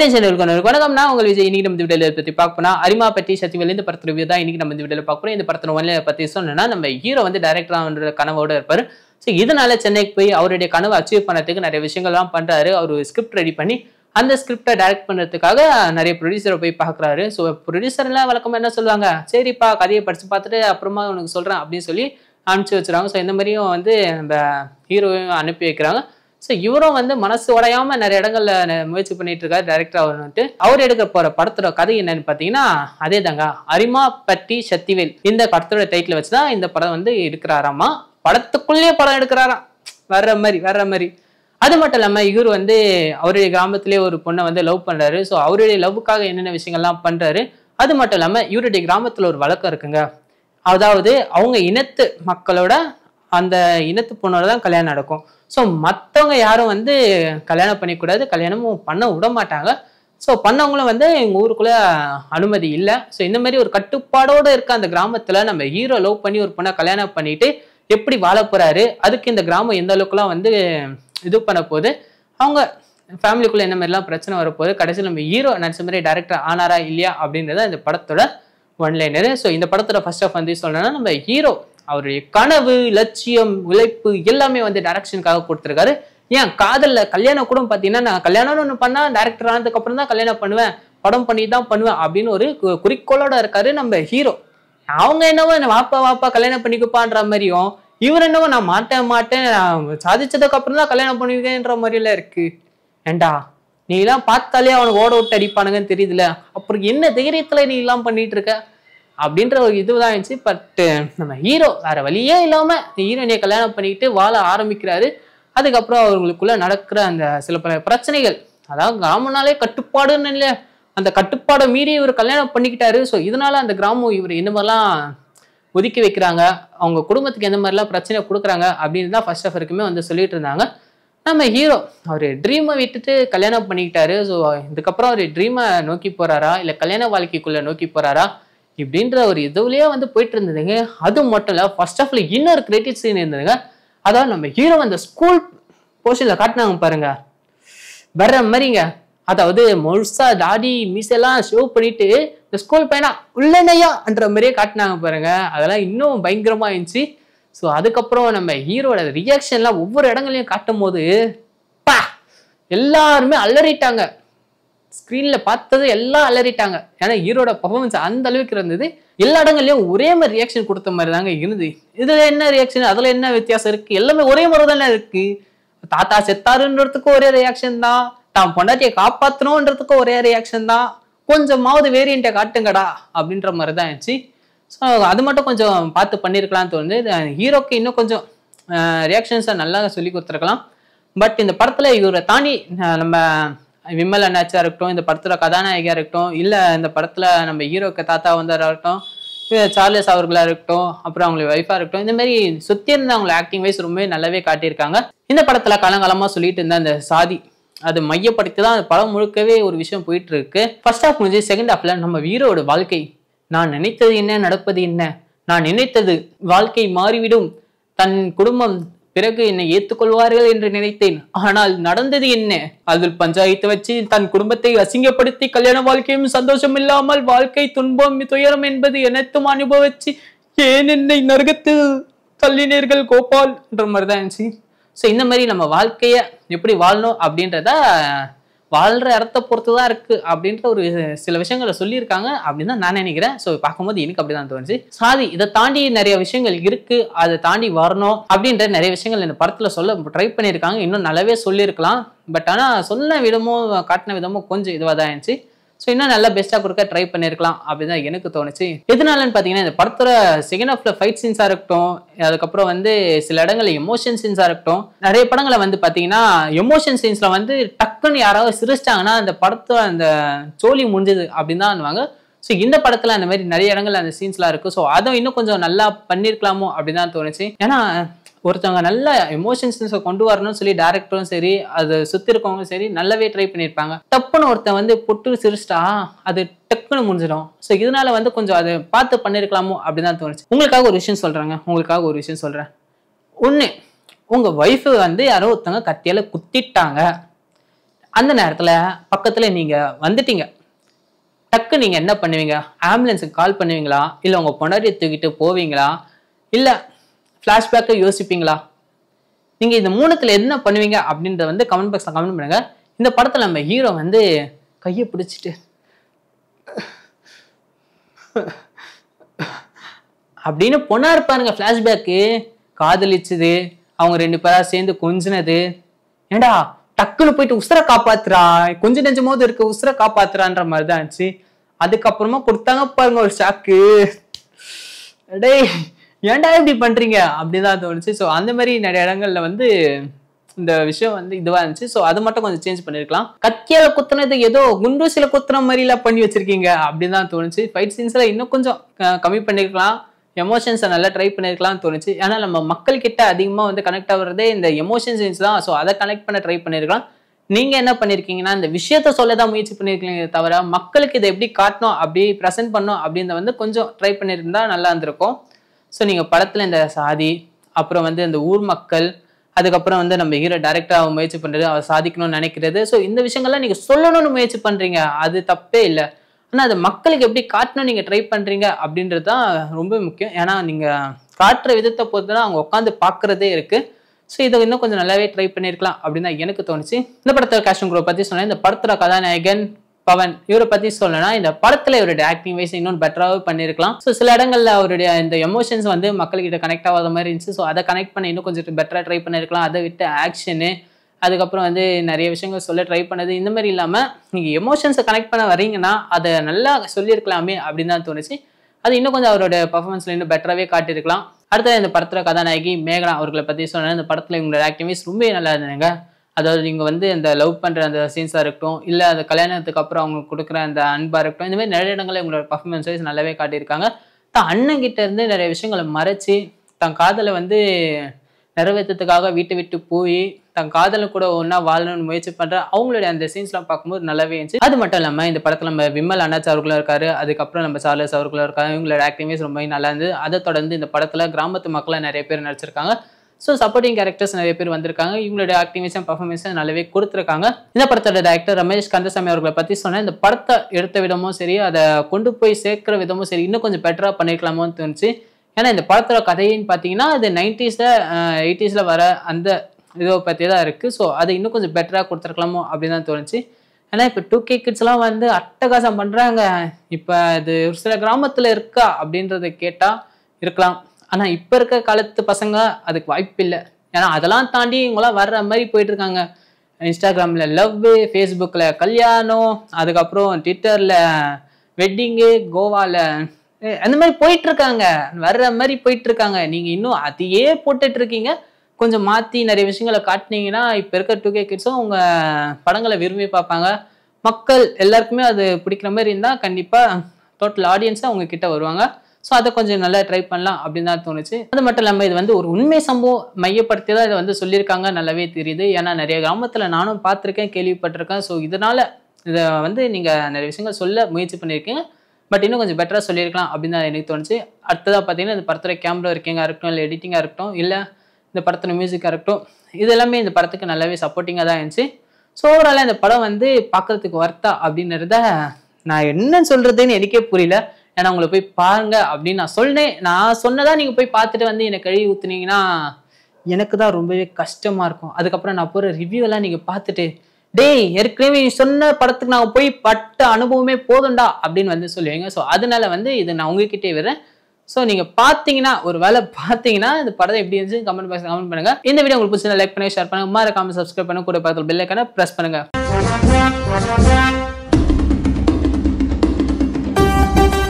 வணக்கம் நான் உங்கள் விஜய். இன்னைக்கு நம்ம இந்த வீடியோல பத்தி பார்க்க போனா அரிமாப்பட்டி சக்திவேல் இந்த படத்துல ரிவ்யூ தான் இன்னைக்கு நம்ம இந்த வீடியோல பார்க்க போறோம். இந்த படத்துல ஒன்ல பத்தி சொன்னா நம்ம ஹீரோ வந்து டைரக்டரா அவரோட கனவோட இருப்பாரு. ஸோ இதனால சென்னைக்கு போய் அவருடைய கனவை அச்சீவ் பண்ணதுக்கு நிறைய விஷயங்கள்லாம் பண்றாரு. அவர் ஸ்கிரிப்ட் ரெடி பண்ணி அந்த ஸ்கிரிப்டை டைரக்ட் பண்றதுக்காக நிறைய ப்ரொடியூசரை போய் பார்க்குறாரு. ஸோ ப்ரொடியூசர்லாம் வழக்கமா என்ன சொல்லுவாங்க, சரிப்பா கதையை படிச்சு பார்த்துட்டு அப்புறமா உனக்கு சொல்றேன் அப்படின்னு சொல்லி அனுப்பிச்சு வச்சுருவாங்க. ஸோ இந்த மாதிரியும் வந்து நம்ம ஹீரோவையும் அனுப்பி வைக்கிறாங்க. ஸோ இவரும் வந்து மனசு உடையாம நிறைய இடங்கள்ல முயற்சி பண்ணிட்டு இருக்காரு டைரக்டர் வந்துட்டு. அவர் எடுக்க போற படத்தோட கதை என்னன்னு பாத்தீங்கன்னா அதே தாங்க, அரிமாப்பட்டி சக்திவேல் இந்த படத்தோட டைட்டில் வச்சுதான் இந்த படம் வந்து எடுக்கிறாராமா. படத்துக்குள்ளேயே படம் எடுக்கிறாராம், வர்ற மாதிரி. அது மட்டும் இல்லாம இவர் வந்து அவருடைய கிராமத்திலேயே ஒரு பொண்ணை வந்து லவ் பண்றாரு. ஸோ அவருடைய லவ்வுக்காக என்னென்ன விஷயங்கள்லாம் பண்றாரு. அது மட்டும் இல்லாம இவருடைய கிராமத்துல ஒரு வழக்கம் இருக்குங்க. அதாவது அவங்க இனத்து மக்களோட அந்த இனத்து பொண்ணோட தான் கல்யாணம் நடக்கும். ஸோ மற்றவங்க யாரும் வந்து கல்யாணம் பண்ணிக்கூடாது, கல்யாணமும் பண்ண விட மாட்டாங்க. ஸோ பண்ணவங்களும் வந்து எங்கள் ஊருக்குள்ள அனுமதி இல்லை. ஸோ இந்த மாதிரி ஒரு கட்டுப்பாடோடு இருக்க அந்த கிராமத்தில் நம்ம ஹீரோ லவ் பண்ணி ஒரு பொண்ணை கல்யாணம் பண்ணிட்டு எப்படி வாழ போறாரு, அதுக்கு இந்த கிராமம் எந்த அளவுக்குலாம் வந்து இது பண்ண போகுது, அவங்க ஃபேமிலிக்குள்ள என்ன மாதிரிலாம் பிரச்சனை வரப்போகுது, கடைசியில் நம்ம ஹீரோ நடிச்ச மாதிரி டைரக்டர் ஆனாரா இல்லையா அப்படின்றத இந்த படத்தோட ஒன்லைனர். ஸோ இந்த படத்தோட ஃபர்ஸ்ட் ஆஃப் வந்து சொல்லணும்னா நம்ம ஹீரோ அவருடைய கனவு, லட்சியம், உழைப்பு எல்லாமே வந்து டைரக்ஷனுக்காக கொடுத்துருக்காரு. ஏன் காதல்ல கல்யாணம் கூட பார்த்தீங்கன்னா நான் கல்யாணம்னு ஒன்று பண்ணா டைரக்டர் ஆனதுக்கு அப்புறம் தான் கல்யாணம் பண்ணுவேன், படம் பண்ணி தான் பண்ணுவேன் அப்படின்னு ஒரு குறிக்கோளோட இருக்காரு நம்ம ஹீரோ. அவங்க என்னவோ வாப்பா கல்யாணம் பண்ணிக்குப்பான்ற மாதிரியும், இவர் என்னவோ நான் மாட்டேன் சாதிச்சதுக்கு அப்புறம் தான் கல்யாணம் பண்ணுவீங்கன்ற மாதிரிலாம் இருக்கு. ஏண்டா நீ எல்லாம் பார்த்தாலே அவனுக்கு ஓட விட்டு அடிப்பானுங்கன்னு தெரியுதுல, அப்புறம் என்ன தைரியத்துல நீ எல்லாம் பண்ணிட்டு இருக்க அப்படின்ற ஒரு இதுதான் இருந்துச்சு. பட் நம்ம ஹீரோ வேற வழியே இல்லாம ஹீரோயினை கல்யாணம் பண்ணிக்கிட்டு வாழ ஆரம்பிக்கிறாரு. அதுக்கப்புறம் அவங்களுக்குள்ள நடக்கிற அந்த சில பல பிரச்சனைகள், அதாவது கிராமம்னாலே கட்டுப்பாடுன்னு இல்லை, அந்த கட்டுப்பாடை மீறி இவர் கல்யாணம் பண்ணிக்கிட்டாரு. ஸோ இதனால அந்த கிராமம் இவர் என்ன மாதிரிலாம் ஒதுக்கி வைக்கிறாங்க, அவங்க குடும்பத்துக்கு எந்த மாதிரிலாம் பிரச்சனை கொடுக்குறாங்க அப்படின்னு தான் ஃபர்ஸ்ட் ஆஃப் வரைக்குமே வந்து சொல்லிட்டு இருந்தாங்க. நம்ம ஹீரோ அவர் ட்ரீமை விட்டுட்டு கல்யாணம் பண்ணிக்கிட்டாரு. ஸோ இதுக்கப்புறம் அவர் ட்ரீமை நோக்கி போறாரா இல்லை கல்யாண வாழ்க்கைக்குள்ள நோக்கி போறாரா இப்படின்ற ஒரு இதுலயே வந்து போயிட்டு இருந்ததுங்க. அது மட்டும் இல்ல, ஃபர்ஸ்ட் ஆஃப்ல இன்னொரு கிரியேட்டிவ் சீன் இருந்ததுங்க. அதாவது நம்ம ஹீரோ அந்த ஸ்கூல் போர்ஷன்ல காட்டினாங்க பாருங்க, வர்ற மாதிரிங்க. அதாவது முழுசா தாடி மீசெல்லாம் ஷோ பண்ணிட்டு இந்த ஸ்கூல் பையனா உள்ளனையான்ற மாதிரியே காட்டினாங்க பாருங்க. அதெல்லாம் இன்னும் பயங்கரமா இருந்துச்சு. ஸோ அதுக்கப்புறம் நம்ம ஹீரோட ரியாக்ஷன்லாம் ஒவ்வொரு இடங்களையும் காட்டும் போது பா எல்லாருமே அலறிட்டாங்க. ஸ்க்ரீன்ல பார்த்தது எல்லாம் அலறிட்டாங்க. ஏன்னா ஹீரோட பர்ஃபார்மன்ஸ் அந்த அளவுக்கு இருந்தது. எல்லா இடங்கள்லயும் ஒரே மாதிரி ரியாக்ஷன் கொடுத்த மாதிரி தாங்க இருந்தது. இதுல என்ன ரியாக்ஷன், அதுல என்ன வித்தியாசம் இருக்கு, எல்லாமே ஒரே மாதிரி தானே இருக்கு. தாத்தா செத்தாருன்றதுக்கும் ஒரே ரியாக்ஷன் தான், தான் பொண்டாட்டியை காப்பாற்றணுன்றதுக்கும் ஒரே ரியாக்ஷன் தான், கொஞ்சமாவது வேரியண்ட்டை காட்டுங்கடா அப்படின்ற மாதிரி தான் இருந்துச்சு. ஸோ அது மட்டும் கொஞ்சம் பார்த்து பண்ணியிருக்கலாம்னு தோணுது. ஹீரோக்கு இன்னும் கொஞ்சம் ரியாக்ஷன்ஸை நல்லா சொல்லி கொடுத்துருக்கலாம். பட் இந்த படத்துல இவரை தாண்டி நம்ம விமல் அண்ணாச்சியா இருக்கட்டும், இந்த படத்துல கதாநாயகியா இருக்கட்டும், இல்ல இந்த படத்துல நம்ம ஹீரோக்கு தாத்தா வந்தவரா இருக்கட்டும், சார்லஸ் அவர்களா இருக்கட்டும், அப்புறம் அவங்களுக்கு ஒய்ஃபா இருக்கட்டும், இந்த மாதிரி சுத்தி இருந்த அவங்களை ஆக்டிங் வைஸ் ரொம்ப நல்லாவே காட்டியிருக்காங்க. இந்த படத்துல காலங்காலமா சொல்லிட்டு இருந்த அந்த சாதி அது மையப்படுத்தி தான் படம் முழுக்கவே ஒரு விஷயம் போயிட்டு இருக்கு. ஃபர்ஸ்ட் ஹாஃப் முடிஞ்சு செகண்ட் ஹாஃப்ல நம்ம ஹீரோட வாழ்க்கை, நான் நினைத்தது என்ன நடப்பது என்ன, நான் நினைத்தது வாழ்க்கை மாறிவிடும், தன் குடும்பம் பிறகு என்னை ஏற்றுக்கொள்வார்கள் என்று நினைத்தேன், ஆனால் நடந்தது என்ன, அதில் பஞ்சாயத்து வச்சு தன் குடும்பத்தை அசிங்கப்படுத்தி கல்யாண வாழ்க்கையும் சந்தோஷம் இல்லாமல் வாழ்க்கை துன்பம் துயரம் என்பது அனைத்தும் அனுபவிச்சு ஏன் என்னை நரகத்தில் தள்ளினீர்கள் கோபால் என்ற மாதிரிதான் இருந்துச்சு. ஸோ இந்த மாதிரி நம்ம வாழ்க்கைய எப்படி வாழணும் அப்படின்றத வாழ்ற இடத்த பொறுத்து தான் இருக்கு அப்படின்ற ஒரு சில விஷயங்களை சொல்லியிருக்காங்க அப்படின்னு தான் நான் நினைக்கிறேன். ஸோ பார்க்கும்போது எனக்கு அப்படிதான் தோணுச்சு. சாதி இதை தாண்டி நிறைய விஷயங்கள் இருக்கு, அதை தாண்டி வரணும் அப்படின்ற நிறைய விஷயங்கள் இந்த படத்துல சொல்ல ட்ரை பண்ணியிருக்காங்க. இன்னும் நல்லாவே சொல்லியிருக்கலாம். பட் ஆனால் சொன்ன விதமும் காட்டின விதமும் கொஞ்சம் இதுவாக தான் இருந்துச்சு. ஸோ இன்னும் நல்லா பெஸ்ட்டாக கொடுக்க ட்ரை பண்ணியிருக்கலாம் அப்படின்னு தான் எனக்கு தோணுச்சு. எதனாலன்னு பார்த்தீங்கன்னா இந்த படத்தோட செகண்ட் ஹாஃப்ல ஃபைட் சீன்ஸாக இருக்கட்டும், அதுக்கப்புறம் வந்து சில இடங்கள்ல எமோஷன் சீன்ஸாக இருக்கட்டும், நிறைய படங்களை வந்து பார்த்தீங்கன்னா எமோஷன் சீன்ஸில் வந்து டக்குன்னு யாராவது சிரிச்சிட்டாங்கன்னா அந்த படத்தோட அந்த சோலி முடிஞ்சது அப்படின்னு தான் பண்ணுவாங்க. ஸோ இந்த படத்தில் அந்த மாதிரி நிறைய இடங்கள்ல அந்த சீன்ஸ்லாம் இருக்குது. ஸோ அதை இன்னும் கொஞ்சம் நல்லா பண்ணியிருக்கலாமோ அப்படின்னு தான் தோணுச்சு. ஏன்னா ஒருத்தவங்க நல்ல எமோஷன்ஸை கொண்டு வரணும்னு சொல்லி டேரக்டரும் சரி அதை சுற்றி இருக்கவங்களும் சரி நல்லாவே ட்ரை பண்ணியிருப்பாங்க. டப்புன்னு ஒருத்தன் வந்து பொட்டு சிரிச்சிட்டா அது டக்குன்னு முடிஞ்சிடும். ஸோ இதனால வந்து கொஞ்சம் அதை பார்த்து பண்ணியிருக்கலாமோ அப்படின்னு தான் தோணுச்சு. உங்களுக்காக ஒரு விஷயம் சொல்கிறேன். ஒன்று, உங்கள் ஒய்ஃபு வந்து யாரோ ஒருத்தவங்க கத்தியால் குத்திட்டாங்க, அந்த நேரத்துல பக்கத்துல நீங்க வந்துட்டீங்க. டக்கு நீங்க என்ன பண்ணுவீங்க? ஆம்புலன்ஸுக்கு கால் பண்ணுவீங்களா? இல்ல உங்க பொண்டாட்டியை தூக்கிட்டு போவீங்களா? இல்ல ஃபிளாஷ்பேக்கை யோசிப்பீங்களா? நீங்க இந்த 3த்துல என்ன பண்ணுவீங்க அப்படின்றத வந்து கமெண்ட் பாக்ஸ்ல கமெண்ட் பண்ணுங்க. இந்த படத்துல நம்ம ஹீரோ வந்து கையை பிடிச்சிட்டு அப்படின்னு பொண்ணா இருப்பாருங்க. ஃபிளாஷ்பேக்கு காதலிச்சது, அவங்க 2 பேரா சேர்ந்து கொஞ்சினது, ஏண்டா டக்குன்னு போயிட்டு உசுரை காப்பாத்துறா, கொஞ்சம் நெஞ்சமோது இருக்க உசுரை காப்பாத்துறான்ற மாதிரிதான் இருந்துச்சு. அதுக்கப்புறமா கொடுத்தாங்க பாருங்க ஒரு ஷாக்கு, டேய் ஏன்டா இப்படி பண்றீங்க அப்படிதான் தோணுச்சு. ஸோ அந்த மாதிரி நிறைய இடங்கள்ல வந்து இந்த விஷயம் வந்து இதுவா இருந்துச்சு. ஸோ அது மட்டும் கொஞ்சம் சேஞ்ச் பண்ணிருக்கலாம். கத்தியால குத்துனது ஏதோ குண்டூசில குத்துன மாதிரி எல்லாம் பண்ணி வச்சிருக்கீங்க அப்படின்னு தான் தோணுச்சு. ஃபைட் சீன்ஸ்ல இன்னும் கொஞ்சம் கம்மி பண்ணிருக்கலாம், எமோஷன்ஸை நல்லா ட்ரை பண்ணிருக்கலாம்னு தோணுச்சு. ஏன்னா நம்ம மக்கள் கிட்ட அதிகமா வந்து கனெக்ட் ஆகுறதே இந்த எமோஷன் சீன்ஸ் தான். ஸோ அதை கனெக்ட் பண்ண ட்ரை பண்ணிருக்கலாம். நீங்க என்ன பண்ணிருக்கீங்கன்னா இந்த விஷயத்த சொல்லதான் முயற்சி பண்ணிருக்கீங்க தவிர மக்களுக்கு இதை எப்படி காட்டணும், அப்படி ப்ரெசென்ட் பண்ணணும் அப்படின்னு வந்து கொஞ்சம் ட்ரை பண்ணிருந்தா நல்லா இருந்திருக்கும். ஸோ நீங்க படத்துல இந்த சாதி, அப்புறம் வந்து இந்த ஊர் மக்கள், அதுக்கப்புறம் வந்து நம்ம ஹீரோ டைரக்டா முயற்சி பண்றது, அவர் சாதிக்கணும்னு நினைக்கிறது, ஸோ இந்த விஷயங்கள்லாம் நீங்க சொல்லணும்னு முயற்சி பண்றீங்க, அது தப்பே இல்லை. ஆனா அது மக்களுக்கு எப்படி காட்டணும் நீங்க ட்ரை பண்றீங்க அப்படின்றது தான் ரொம்ப முக்கியம். ஏன்னா நீங்க காட்டுற விதத்தை பொறுத்துதான் அவங்க உட்காந்து பாக்குறதே இருக்கு. ஸோ இதை இன்னும் கொஞ்சம் நல்லாவே ட்ரை பண்ணிருக்கலாம் அப்படின்னு தான் எனக்கு தோணுச்சு. இந்த படத்தோட கேஸ்டிங் குரூப் பத்தி சொன்னேன். இந்த படத்தோட கதாநாயகன் பவன், இவரை பத்தி சொல்லனா இந்த படத்துல இவருடைய ஆக்டிங் வைஸ் இன்னும் பெட்டராகவே பண்ணிருக்கலாம். ஸோ சில இடங்கள்ல அவருடைய இந்த எமோஷன்ஸ் வந்து மக்கள்கிட்ட கனெக்ட் ஆகாத மாதிரி இருந்துச்சு. ஸோ அதை கனெக்ட் பண்ண இன்னும் கொஞ்சம் பெட்டரா ட்ரை பண்ணிருக்கலாம். அதை விட்டு ஆக்ஷனு, அதுக்கப்புறம் வந்து நிறைய விஷயங்கள் சொல்ல ட்ரை பண்ணது, இந்த மாதிரி இல்லாம நீங்க எமோஷன்ஸை கனெக்ட் பண்ண வரீங்கன்னா அதை நல்லா சொல்லியிருக்கலாமே அப்படின்னு தான் தோணுச்சு. அது இன்னும் கொஞ்சம் அவரோட பர்ஃபார்மன்ஸ்ல இன்னும் பெட்டராகவே காட்டியிருக்கலாம். அடுத்தது இந்த படத்துல கதாநாயகி மேகனா அவர்களை பத்தி சொன்னேன். இந்த படத்துல இவங்களோட ஆக்டிங் வைஸ் ரொம்ப நல்லா இருந்தாங்க. அதாவது நீங்க வந்து இந்த லவ் பண்ற அந்த சீன்ஸா இருக்கட்டும், இல்ல அந்த கல்யாணத்துக்கு அப்புறம் அவங்க கொடுக்குற அந்த அன்பா இருக்கட்டும், இந்த மாதிரி நிறைய இடங்கள்ல இவங்களோட பர்ஃபார்மன்ஸ் வைஸ் நல்லாவே காட்டியிருக்காங்க. தான் அண்ணன் கிட்ட இருந்து நிறைய விஷயங்களை மறைச்சு தன் காதலை வந்து நிறைவேற்றத்துக்காக வீட்டை விட்டு போய் தன் காதலும் கூட ஒன்னா வாழணும்னு முயற்சி பண்ற அவங்களுடைய அந்த சீன்ஸ் எல்லாம் பார்க்கும்போது நல்லாவே இருந்துச்சு. அது மட்டும் இல்லாம இந்த படத்துல நம்ம விமல் அண்ணாச்சி அவர்களும் இருக்காரு, அதுக்கப்புறம் நம்ம சார்லஸ் அவர்களும் இருக்காரு. இவங்களோட ஆக்டிங் ரொம்ப நல்லா இருந்தது. அதை தொடர்ந்து இந்த படத்துல கிராமத்து மக்களை நிறைய பேர் நடிச்சிருக்காங்க. ஸோ சப்போர்ட்டிங் கேரக்டர்ஸ் நிறைய பேர் வந்திருக்காங்க. இவங்களுடைய ஆக்டிவேஷன் பர்ஃபார்மன்ஸும் நல்லாவே கொடுத்துருக்காங்க. இந்த படத்தோட டைரக்டர் ரமேஷ் கந்தசாமி அவர்களை பத்தி சொன்னேன். இந்த படத்தை எடுத்த விதமும் சரி, அதை கொண்டு போய் சேர்க்கிற விதமும் சரி, இன்னும் கொஞ்சம் பெட்டரா பண்ணிருக்கலாமோன்னு தோணுச்சு. ஏன்னா இந்த படத்தோட கதைன்னு பார்த்தீங்கன்னா அது 90s 80s வர அந்த இதை பற்றி தான் இருக்கு. ஸோ அதை இன்னும் கொஞ்சம் பெட்டரா கொடுத்துருக்கலாமோ அப்படின்னு தான் தோணுச்சு. ஏன்னா இப்போ 2K கிட்ஸ் எல்லாம் வந்து அட்டகாசம் பண்றாங்க. இப்போ இது ஒரு சில கிராமத்துல இருக்கா அப்படின்றத கேட்டா இருக்கலாம். ஆனா இப்ப இருக்க காலத்து பசங்க அதுக்கு வாய்ப்பு இல்லை. ஏன்னா அதெல்லாம் தாண்டி இவங்களாம் வர்ற மாதிரி போயிட்டு இருக்காங்க. இன்ஸ்டாகிராம்ல லவ், ஃபேஸ்புக்ல கல்யாணம், அதுக்கப்புறம் ட்விட்டர்ல வெட்டிங்கு, கோவால அந்த மாதிரி போயிட்டு இருக்காங்க, வர்ற மாதிரி போயிட்டு இருக்காங்க. நீங்க இன்னும் அதையே போட்டுட்டு இருக்கீங்க. கொஞ்சம் மாத்தி நிறைய விஷயங்களை காட்டினீங்கன்னா இப்ப இருக்க 2K கிட்ஸும் உங்க படங்களை விரும்பி பார்ப்பாங்க. மக்கள் எல்லாருக்குமே அது பிடிக்கிற மாதிரி இருந்தா கண்டிப்பா டோட்டல் ஆடியன்ஸா அவங்க கிட்ட வருவாங்க. ஸோ அதை கொஞ்சம் நல்லா ட்ரை பண்ணலாம் அப்படின்னு தான் தோணுச்சு. அது மட்டும் இல்லாமல் இது வந்து ஒரு உண்மை சம்பவம் மையப்படுத்தி தான் இதை வந்து சொல்லியிருக்காங்க, நல்லாவே தெரியுது. ஏன்னா நிறைய கிராமத்தில் நானும் பார்த்துருக்கேன், கேள்விப்பட்டிருக்கேன். ஸோ இதனால இதை வந்து நீங்கள் நிறைய விஷயங்கள் சொல்ல முயற்சி பண்ணியிருக்கீங்க. பட் இன்னும் கொஞ்சம் பெட்டராக சொல்லியிருக்கலாம் அப்படின்னு தான் எனக்கு தோணுச்சு. அடுத்ததாக பார்த்தீங்கன்னா இந்த படத்தில் கேமரா இருக்கீங்க இருக்கட்டும், இல்லை எடிட்டிங்காக இருக்கட்டும், இல்லை இந்த படத்தில் மியூசிக்காக இருக்கட்டும், இது எல்லாமே இந்த படத்துக்கு நல்லாவே சப்போர்ட்டிங்காக தான் இருந்துச்சு. ஸோ ஓவராலாக இந்த படம் வந்து பார்க்கறதுக்கு வர்த்தா அப்படின்றத நான் என்ன சொல்றதுன்னு எனக்கே புரியல. ஏன்னா உங்களை போய் பாருங்க அப்படின்னு நான் சொன்னேன். நான் சொன்னதா நீங்க போய் பார்த்துட்டு வந்து எனக்கு கழுவி ஊத்துனீங்கன்னா எனக்கு தான் ரொம்பவே கஷ்டமா இருக்கும். அதுக்கப்புறம் நான் போற ரிவ்யூ எல்லாம் நீங்க பார்த்துட்டு டேய் ஏற்கனவே சொன்ன படத்துக்கு நான் போய் பட்ட அனுபவமே போதும்டா அப்படின்னு வந்து சொல்லுவீங்க. ஸோ அதனால வந்து இது நான் உங்ககிட்டே விடுறேன். ஸோ நீங்க பார்த்தீங்கன்னா, ஒரு வேலை பார்த்தீங்கன்னா இந்த படம் எப்படி இருந்துச்சு கமெண்ட் பாக்ஸ்ல கமெண்ட் பண்ணுங்க. இந்த வீடியோ உங்களுக்கு பிடிச்சா லைக் பண்ணுங்க, ஷேர் பண்ணுங்க, மறக்காம சப்ஸ்கிரைப் பண்ணுங்க, கூட பக்கத்துல பெல் ஐகானை பிரஸ் பண்ணுங்க.